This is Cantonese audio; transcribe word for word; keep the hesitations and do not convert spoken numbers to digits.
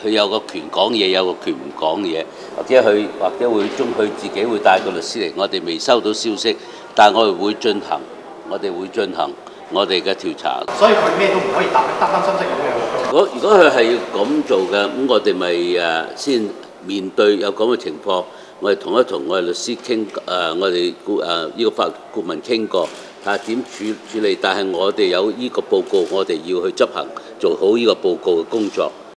佢有個權講嘢，有個權唔講嘢，或者佢或者會中佢自己會帶個律師嚟，我哋未收到消息，但係我哋會進行，我哋會進行我哋嘅調查。 所以佢咩都唔可以答，得翻心息咁樣。 如果如果佢係要咁做嘅，咁我哋咪誒先面對有咁嘅情況，我哋同一同我哋律師傾誒、呃，我哋顧誒呢個法律顧問傾過。睇下點處處理，但係我哋有呢個報告，我哋要去執行，做好呢個報告嘅工作。